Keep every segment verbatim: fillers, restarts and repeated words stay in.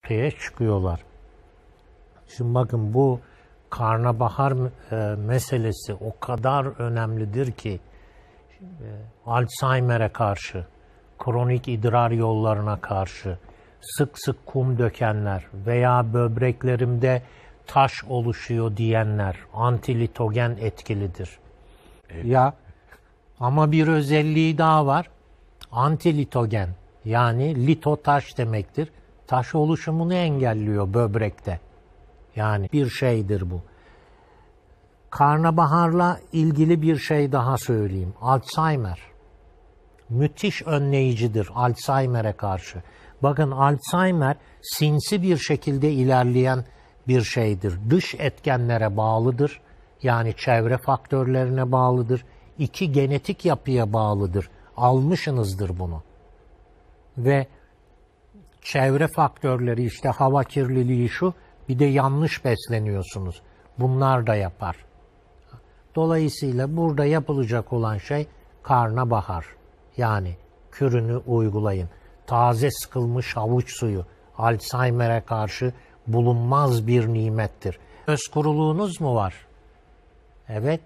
tepeye çıkıyorlar. Şimdi bakın bu karnabahar e, meselesi o kadar önemlidir ki e, Alzheimer'e karşı, kronik idrar yollarına karşı, sık sık kum dökenler veya böbreklerimde taş oluşuyor diyenler antilitogen etkilidir. Evet. Ya ama bir özelliği daha var. Antilitogen yani lito taş demektir. Taş oluşumunu engelliyor böbrekte. Yani bir şeydir bu. Karnabaharla ilgili bir şey daha söyleyeyim. Alzheimer. Müthiş önleyicidir Alzheimer'e karşı. Bakın Alzheimer sinsi bir şekilde ilerleyen bir şeydir. Dış etkenlere bağlıdır. Yani çevre faktörlerine bağlıdır. İki, genetik yapıya bağlıdır. Almışsınızdır bunu. Ve çevre faktörleri işte hava kirliliği şu, bir de yanlış besleniyorsunuz. Bunlar da yapar. Dolayısıyla burada yapılacak olan şey karnabahar. Yani kürünü uygulayın. Taze sıkılmış havuç suyu Alzheimer'e karşı bulunmaz bir nimettir. Göz kuruluğunuz mu var? Evet.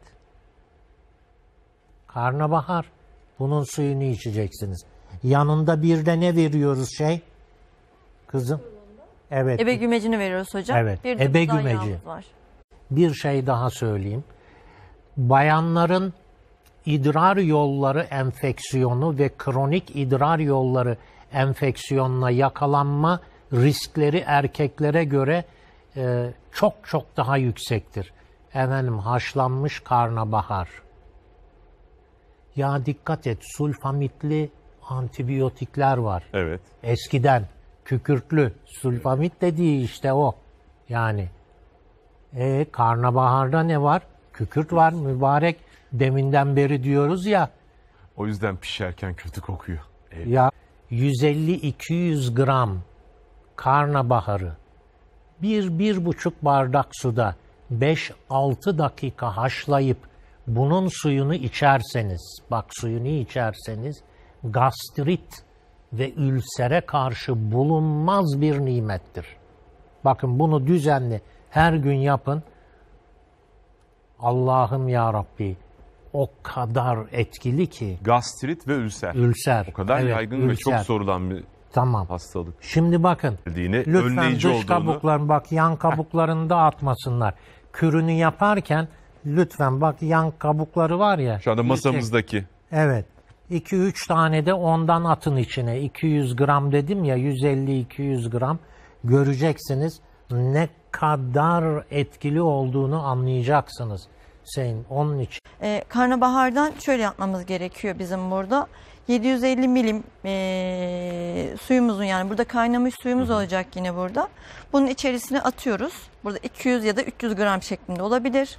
Karnabahar. Bunun suyunu içeceksiniz. Yanında bir de ne veriyoruz şey? Kızım. Evet. Ebe gümecini veriyoruz hocam. Evet. Bir de Ebe buğday gümeci. yağımız var. Bir şey daha söyleyeyim. Bayanların idrar yolları enfeksiyonu ve kronik idrar yolları enfeksiyonuna yakalanma riskleri erkeklere göre e, çok çok daha yüksektir. Efendim haşlanmış karnabahar. Ya dikkat et, sulfamitli antibiyotikler var. Evet. Eskiden kükürtlü, sulfamit dediği işte o. Yani e, karnabaharda ne var? Kükürt var mübarek. Deminden beri diyoruz ya. O yüzden pişerken kötü kokuyor. Evet. Ya yüz elli iki yüz gram karnabaharı bir bir buçuk bardak suda beş altı dakika haşlayıp bunun suyunu içerseniz, bak suyunu içerseniz gastrit ve ülsere karşı bulunmaz bir nimettir. Bakın bunu düzenli her gün yapın. Allah'ım ya Rabbi, o kadar etkili ki. Gastrit ve ülser. Ülser. O kadar evet, yaygın ülser. ve çok sorulan bir tamam. hastalık. Şimdi bakın. Lütfen önleyici dış olduğunu... kabukların, bak yan kabuklarını da atmasınlar. Kürünü yaparken lütfen bak yan kabukları var ya. Şu anda masamızdaki. Evet. iki üç tane de ondan atın içine. iki yüz gram dedim ya, yüz elli iki yüz gram. Göreceksiniz ne kadar etkili olduğunu anlayacaksınız. Senin onun için. Ee, karnabahardan şöyle yapmamız gerekiyor bizim burada. yedi yüz elli milim e, suyumuzun, yani burada kaynamış suyumuz Hı-hı. olacak yine burada. Bunun içerisine atıyoruz. Burada iki yüz ya da üç yüz gram şeklinde olabilir.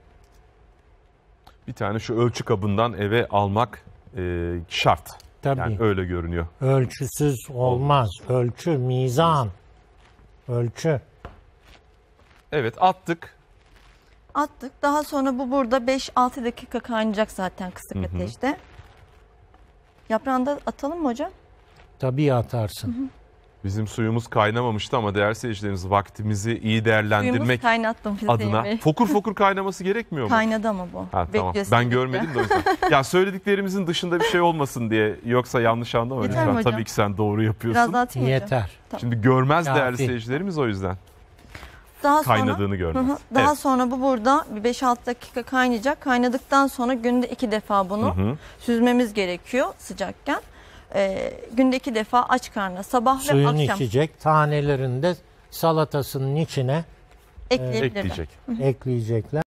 Bir tane şu ölçü kabından eve almak e, şart. Tabii. Yani öyle görünüyor. Ölçüsüz olmaz. Ölçü, mizan. Ölçü. Evet, attık. Attık. Daha sonra bu burada beş altı dakika kaynayacak zaten kısık Hı hı. ateşte. Yaprağını da atalım mı hocam? Tabii atarsın. Hı hı. Bizim suyumuz kaynamamıştı ama değerli seyircilerimiz, vaktimizi iyi değerlendirmek Suyumuz kaynattım adına fokur fokur kaynaması gerekmiyor mu? Kaynadı ama bu. Ha, tamam. Ben görmedim de o yüzden. Ya söylediklerimizin dışında bir şey olmasın diye, yoksa yanlış anlama Yeter lütfen. mi hocam? Tabii ki sen doğru yapıyorsun. Biraz daha atayım hocam. Yeter. Tamam. Şimdi görmez Kafi. değerli seyircilerimiz, o yüzden. Daha sonra, Kaynadığını görmez. Hı hı, daha Evet. sonra bu burada bir beş altı dakika kaynayacak. Kaynadıktan sonra günde iki defa bunu Hı hı. süzmemiz gerekiyor sıcakken. Ee, günde iki defa aç karnına, sabah Suyunu ve akşam içecek. Tanelerini de salatasının içine ekleyebilirler. Ekleyecek. ekleyecekler.